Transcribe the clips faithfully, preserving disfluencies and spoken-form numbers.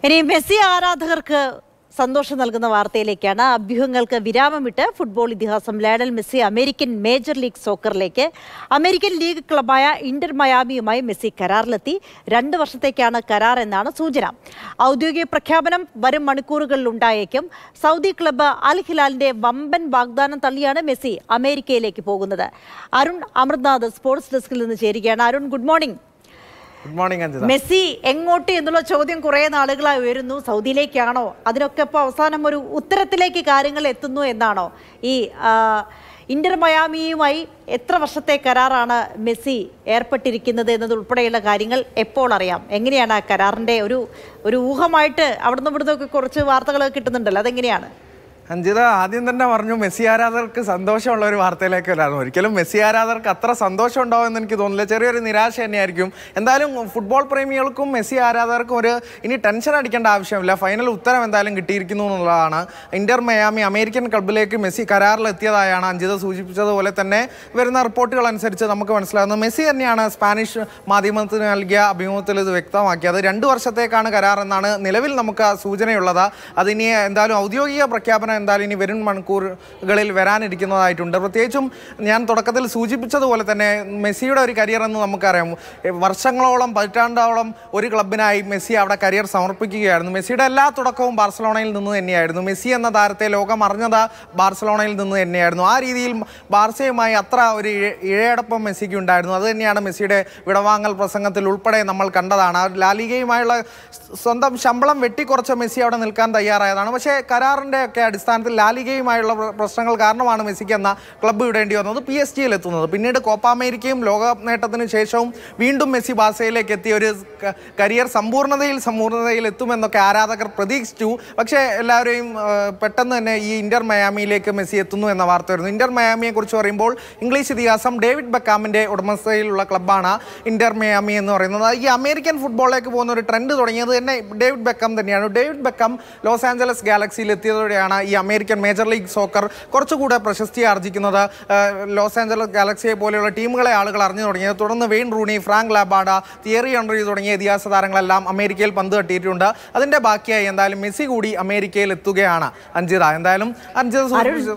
ഇനി മെസ്സി ആരാധകർക്ക് സന്തോഷം നൽകുന്ന വാർത്തയിലേക്കാണ്. അഭ്യൂഹങ്ങൾക്ക് വിരാമമിട്ട് ഫുട്ബോൾ ഇതിഹാസം Lionel Messi American major league സോക്കറിലേക്ക് അമേരിക്കൻ ലീഗ് ക്ലബായ ഇന്റർ മയാമിയുമായി മെസ്സി കരാറിലെത്തി. രണ്ട് വർഷത്തേക്കാണ് കരാർ എന്നാണ് സൂചന. ഔദ്യോഗിക പ്രഖ്യാപനം വരും മണിക്കൂറുകളിൽ ഉണ്ടായേക്കും. സൗദി ക്ലബ്ബ് അൽ ഹിലാലിന്റെ വമ്പൻ വാഗ്ദാനം തള്ളിയാണ് മെസ്സി അമേരിക്കയിലേക്ക് പോകുന്നത്. അരുൺ അമൃത്നാഥ് സ്പോർട്സ് ഡെസ്കിൽ നിന്ന് ചേരുകയാണ്. Arun, good morning. Good morning Anjitha. Messi എങ്ങോട്ട് എന്നുള്ള ചോദ്യം കുറേ നാളുകളായി ഉയരുന്നു. സൗദിയിലേക്കാണോ? അതിനൊക്കെ ഇപ്പോൾ അവസാനം ഒരു ഉത്തരത്തിലേക്ക് കാര്യങ്ങൾ എത്തുന്നു എന്നാണോ? ഈ ഇന്റർ മയാമിയുമായി എത്ര വർഷത്തെ കരാറാണ് മെസ്സി ഏർപ്പെട്ടിരിക്കുന്നത് എന്നതുൾപ്പെടെയുള്ള കാര്യങ്ങൾ എപ്പോൾ അറിയാം? എങ്ങനെയാണ് ആ കരാറിന്റെ ഒരു ഒരു ഊഹമായിട്ട് അവിടുന്ന് ഇവിടുന്നൊക്കെ കുറച്ച് വാർത്തകളൊക്കെ കിട്ടുന്നുണ്ടല്ലോ, അതെങ്ങനെയാണ്? അഞ്ജിത ആദ്യം തന്നെ പറഞ്ഞു മെസ്സി ആരാധകർക്ക് സന്തോഷമുള്ള ഒരു വാർത്തയിലേക്ക് വരാണ്. ഒരിക്കലും മെസ്സി ആരാധകർക്ക് അത്ര സന്തോഷം ഉണ്ടാവും എന്ന് എനിക്ക് തോന്നുന്നില്ല. ചെറിയൊരു നിരാശ തന്നെയായിരിക്കും. എന്തായാലും ഫുട്ബോൾ പ്രേമികൾക്കും മെസ്സി ആരാധകർക്കും ഒരു ഇനി ടെൻഷൻ അടിക്കേണ്ട ആവശ്യമില്ല. ഫൈനൽ ഉത്തരം എന്തായാലും കിട്ടിയിരിക്കുന്നു എന്നുള്ളതാണ്. ഇന്റർ മയാമി അമേരിക്കൻ ക്ലബിലേക്ക് മെസ്സി കരാറിലെത്തിയതായാണ് അഞ്ജിത സൂചിപ്പിച്ചതുപോലെ തന്നെ വരുന്ന റിപ്പോർട്ടുകൾ അനുസരിച്ച് നമുക്ക് മനസ്സിലാകുന്നത്. മെസ്സി തന്നെയാണ് സ്പാനിഷ് മാധ്യമത്തിന് നൽകിയ അഭിമുഖത്തിൽ ഇത് വ്യക്തമാക്കിയത്. രണ്ട് വർഷത്തേക്കാണ് കരാർ എന്നാണ് നിലവിൽ നമുക്ക് സൂചനയുള്ളത്. അതിനി എന്തായാലും ഔദ്യോഗിക പ്രഖ്യാപനം എന്തായാലും ഇനി വരും മണിക്കൂറുകളിൽ വരാനിരിക്കുന്നതായിട്ടുണ്ട്. പ്രത്യേകിച്ചും ഞാൻ തുടക്കത്തിൽ സൂചിപ്പിച്ചതുപോലെ തന്നെ മെസ്സിയുടെ ഒരു കരിയർ എന്ന് നമുക്കറിയാം. വർഷങ്ങളോളം പതിറ്റാണ്ടോളം ഒരു ക്ലബിനായി മെസ്സി അവിടെ കരിയർ സമർപ്പിക്കുകയായിരുന്നു. മെസ്സിയുടെ എല്ലാ തുടക്കവും ബാർസലോണയിൽ നിന്ന് തന്നെയായിരുന്നു. മെസ്സി എന്ന താരത്തെ ലോകം അറിഞ്ഞത് ബാർസലോണയിൽ നിന്ന് തന്നെയായിരുന്നു. ആ രീതിയിൽ ബാർസയുമായി അത്ര ഒരു ഇഴയടപ്പം മെസ്സിക്ക് ഉണ്ടായിരുന്നു. അത് തന്നെയാണ് മെസ്സിയുടെ വിടവാങ്ങൽ പ്രസംഗത്തിൽ ഉൾപ്പെടെ നമ്മൾ കണ്ടതാണ്. ലാലിഗയുമായുള്ള സ്വന്തം ശമ്പളം വെട്ടിക്കുറച്ച മെസ്സി അവിടെ നിൽക്കാൻ തയ്യാറായതാണ്. പക്ഷേ കരാറിൻ്റെ ഒക്കെ അടിസ്ഥാനത്തിൽ ലാലിഗയുമായുള്ള പ്രശ്നങ്ങൾ കാരണമാണ് മെസ്സിക്ക് എന്ന ക്ലബ്ബ് വിടേണ്ടി വന്നത്, പി എസ് ജിയിൽ എത്തുന്നത്. പിന്നീട് കോപ്പ അമേരിക്കയും ലോകകപ്പ് നേട്ടത്തിന് ശേഷവും വീണ്ടും മെസ്സി ബാർസയിലേക്ക് എത്തിയ ഒരു കരിയർ സമ്പൂർണ്ണതയിൽ സമ്പൂർണ്ണതയിൽ എത്തുമെന്നൊക്കെ ആരാധകർ പ്രതീക്ഷിച്ചു. പക്ഷേ എല്ലാവരെയും പെട്ടെന്ന് തന്നെ ഈ ഇന്റർ മയാമിയിലേക്ക് മെസ്സി എത്തുന്നു എന്ന വാർത്ത വരുന്നു. ഇന്റർ മയാമിയെ കുറിച്ച് പറയുമ്പോൾ ഇംഗ്ലീഷ് ഇതിഹാസം ഡേവിഡ് ബെക്കാമിൻ്റെ ഉടമസ്ഥതയിലുള്ള ക്ലബ്ബാണ് ഇന്റർ മയാമി എന്ന് പറയുന്നത്. ഈ അമേരിക്കൻ ഫുട്ബോളിലേക്ക് പോകുന്ന ഒരു ട്രെൻഡ് തുടങ്ങിയത് തന്നെ ഡേവിഡ് ബെക്കാം തന്നെയാണ്. ഡേവിഡ് ബെക്കാം ലോസ് ആഞ്ചലസ് ഗാലക്സിയിൽ എത്തിയതോടെയാണ് ഈ അമേരിക്കൻ മേജർ ലീഗ് സോക്കർ കുറച്ചുകൂടെ പ്രശസ്തി ആർജിക്കുന്നത്. ലോസ് ആഞ്ചലസ് ഗാലക്സിയെ പോലെയുള്ള ടീമുകളെ ആളുകൾ അറിഞ്ഞു തുടങ്ങിയത്. തുടർന്ന് Wayne Rooney, Frank Lampard, Thierry Henry തുടങ്ങിയ ഇതിഹാസ താരങ്ങളെല്ലാം അമേരിക്കയിൽ പന്ത് തട്ടിയിട്ടുണ്ട്. അതിന്റെ ബാക്കിയായി എന്തായാലും മെസ്സി കൂടി അമേരിക്കയിൽ എത്തുകയാണ് അഞ്ജിത. എന്തായാലും അഞ്ജിത,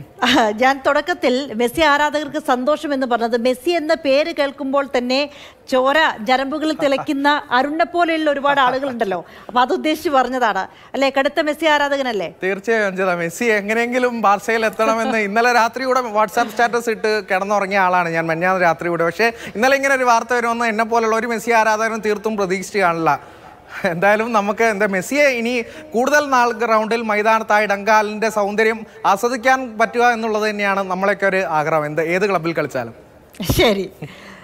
ഞാൻ തുടക്കത്തിൽ മെസ്സി ആരാധകർക്ക് സന്തോഷം എന്ന് പറഞ്ഞത് മെസ്സി എന്ന പേര് കേൾക്കുമ്പോൾ തന്നെ ചോര ജനമ്പുകളിൽ തിളയ്ക്കുന്ന അരുണിനെ പോലെയുള്ള ഒരുപാട് ആളുകളുണ്ടല്ലോ. അപ്പൊ അത് ഉദ്ദേശിച്ച് പറഞ്ഞതാണ് അല്ലെ? കടുത്ത മെസ്സി ആരാധകനല്ലേ? തീർച്ചയായും അഞ്ജിത, മെസ്സി എങ്ങനെയെങ്കിലും ബാർസയിൽ എത്തണമെന്ന് ഇന്നലെ രാത്രി കൂടെ വാട്സാപ്പ് സ്റ്റാറ്റസ് ഇട്ട് കിടന്നുറങ്ങിയ ആളാണ് ഞാൻ മെഞ്ഞാന്ന് രാത്രി കൂടെ. പക്ഷേ ഇന്നലെ ഇങ്ങനെ ഒരു വാർത്ത വരുമെന്ന് എന്നെ പോലുള്ള ഒരു മെസ്സി ആരാധകനും തീർത്തും പ്രതീക്ഷിച്ച് കാണില്ല. എന്തായാലും നമുക്ക് എന്താ മെസ്സിയെ ഇനി കൂടുതൽ നാൾ ഗ്രൗണ്ടിൽ മൈതാനത്തായി ഡങ്കാലിൻ്റെ സൗന്ദര്യം ആസ്വദിക്കാൻ പറ്റുക എന്നുള്ളത് തന്നെയാണ് നമ്മളൊക്കെ ഒരു ആഗ്രഹം, എന്ത് ഏത് ക്ലബിൽ കളിച്ചാലും. ശരി.